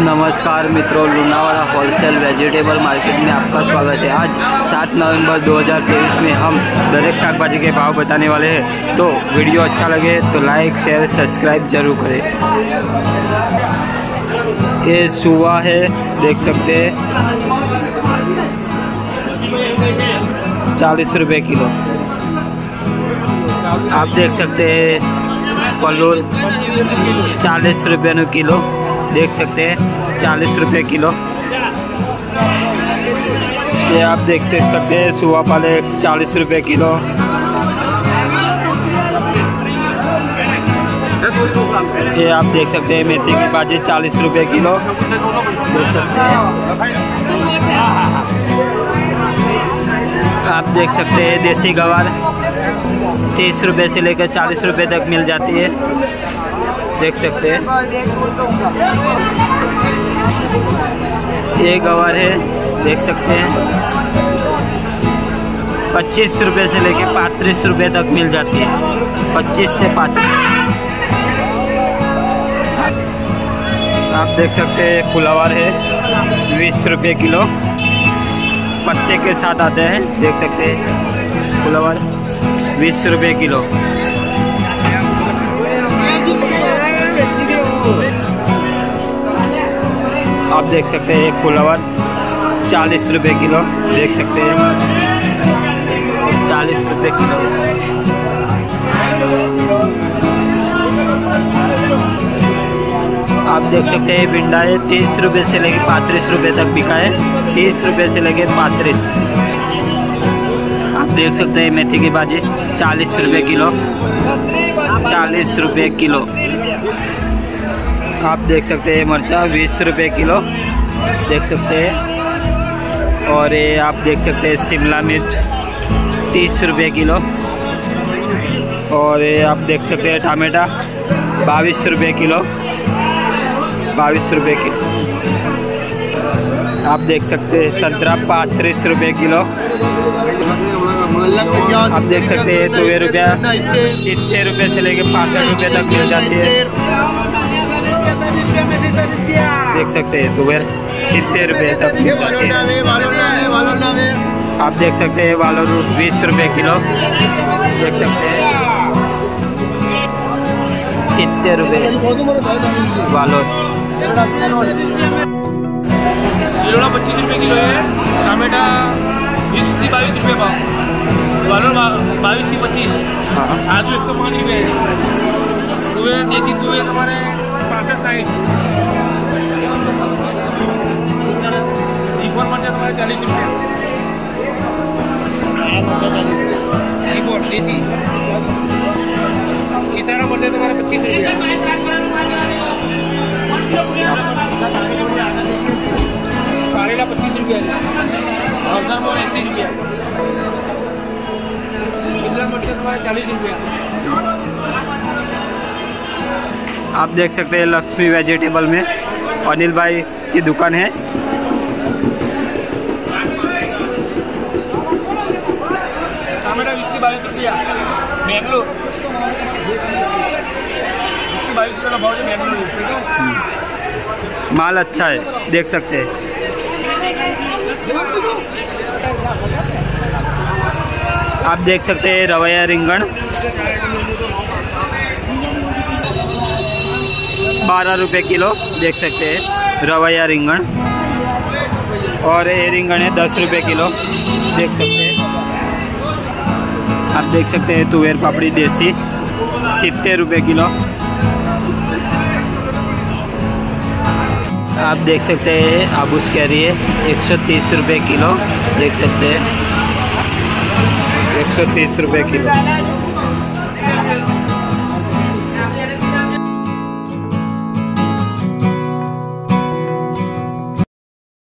नमस्कार मित्रों, Lunawada wholesale vegetable market में आपका स्वागत है। आज 7 नवंबर 2023 में हम दरेक शाक भाजी के भाव बताने वाले हैं। तो वीडियो अच्छा लगे तो लाइक शेयर सब्सक्राइब जरूर करें। ये सुवा है, देख सकते हैं 40 रुपये किलो। आप देख सकते हैं पल्लू 40 रुपये किलो, देख सकते हैं 40 रुपये किलो। ये आप देखते सकते हैं सुवा पाले 40 रुपये किलो। ये आप देख सकते हैं मेथी की भाजी 40 रुपये किलो, देख सकते हैं। आप देख सकते हैं देसी गवार 30 रुपये से लेकर 40 रुपये तक मिल जाती है, देख सकते हैं। ये गवार है, देख सकते हैं 25 रुपये से लेकर 35 रुपये तक मिल जाती है, 25 से 35। आप देख सकते हैं फुलावर है 20 रुपये किलो, पत्ते के साथ आते हैं, देख सकते हैं फुलावर 20 रुपये किलो। आप देख सकते हैं फुलावर 40 रुपये किलो, देख सकते हैं 40 रुपये किलो। आप देख सकते हैं भिंडा है 30 रुपये से लेकर 35 रुपये तक बिका है, 30 रुपये से लेकर 35। आप देख सकते हैं मेथी की भाजी 40 रुपये किलो, 40 रुपये किलो। आप देख सकते हैं मरचा 20 रुपये किलो, देख सकते हैं। और ये आप देख सकते हैं शिमला मिर्च 30 रुपये किलो। और ये आप देख सकते हैं टमाटा 22 रुपये किलो, 22 रुपये किलो। आप देख सकते हैं संतरा 35 रुपये किलो। आप देख सकते हैं तुवेर रुपया 70 रुपये से लेकर 65 रुपये तक मिल जाती है, देख सकते हैं तुवेर 70 रुपये तक मिल जाती है। आप देख सकते हैं वालोर 20 रुपये किलो, देख सकते हैं 70 रुपये वालोर। 25 रुपये किलो है, टमाटा 20-22 रुपये भाव, वालोर 22 से 25, आलू 105 रुपये, तुवेर देसी तुवेर हमारे 65-60, जीपर मटर हमारे 40 रुपये, जीपर देसी, सितारा मटर हमारे 25 रुपये, करेला 25 रुपये, हज़ार मोर 80 रुपये, शिमला मिर्च हमारे 40 रुपये। आप देख सकते हैं लक्ष्मी वेजिटेबल में अनिल भाई की दुकान है। टमाटा 20-22 रुपया, मैंगलोर 20-22 रुपये का भाव है मैंगलोर। माल अच्छा है, देख सकते हैं। आप देख सकते हैं रवैया रिंगण 12 रुपये किलो, देख सकते हैं रवैया रिंगण। और ये रिंगण है 10 रुपये किलो, देख सकते हैं। आप देख सकते हैं तुवेर पापड़ी देसी 70 रुपये किलो। आप देख सकते हैं आबूस कैरी है 130 रुपये किलो, देख सकते हैं 130 रुपये किलो।